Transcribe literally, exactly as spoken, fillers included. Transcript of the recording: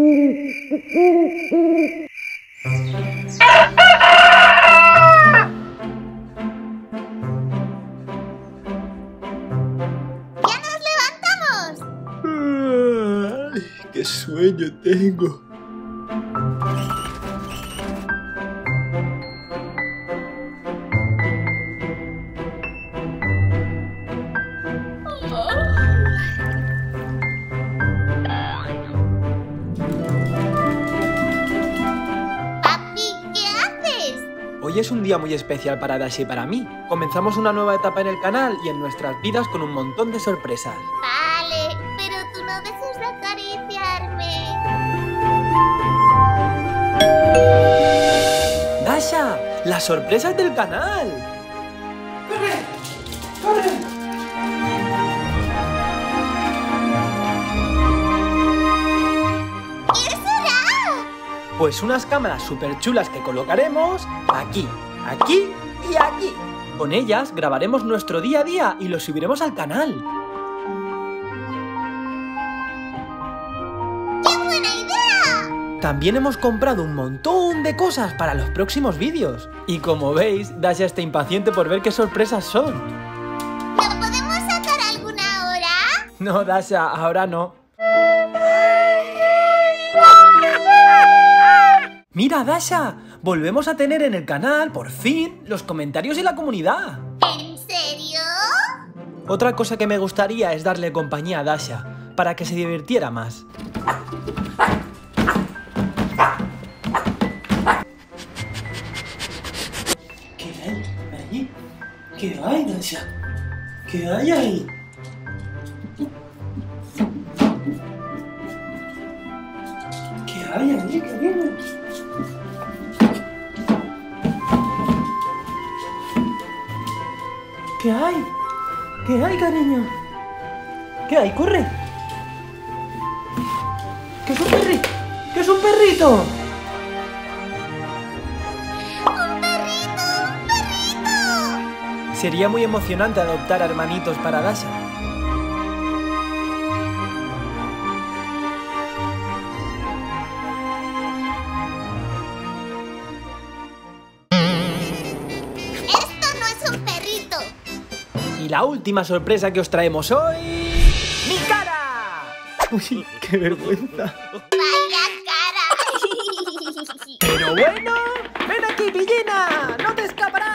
Ay, ¡qué sueño tengo! Hoy es un día muy especial para Dasha y para mí. Comenzamos una nueva etapa en el canal y en nuestras vidas con un montón de sorpresas. Vale, pero tú no dejes de acariciarme. ¡Dasha! ¡Las sorpresas del canal! ¡Corre! ¡Corre! ¿Qué será? Pues unas cámaras súper chulas que colocaremos aquí, aquí y aquí. Con ellas grabaremos nuestro día a día y lo subiremos al canal. ¡Qué buena idea! También hemos comprado un montón de cosas para los próximos vídeos. Y como veis, Dasha está impaciente por ver qué sorpresas son. ¿No podemos sacar alguna hora? No, Dasha, ahora no. Mira, Dasha, volvemos a tener en el canal, por fin, los comentarios y la comunidad. ¿En serio? Otra cosa que me gustaría es darle compañía a Dasha, para que se divirtiera más. ¿Qué hay ahí? ¿Qué hay, Dasha? ¿Qué hay ahí? ¿Qué hay ahí, cariño? ¿Qué hay? ¿Qué hay, cariño? ¿Qué hay? ¡Corre! ¿Qué es un perrito? ¿Qué es un perrito? ¡Un perrito! ¡Un perrito! Sería muy emocionante adoptar a hermanitos para Dasha. Y la última sorpresa que os traemos hoy... ¡Mi cara! ¡Uy, qué vergüenza! ¡Vaya cara! Pero bueno, ven aquí, pillina, no te escaparás.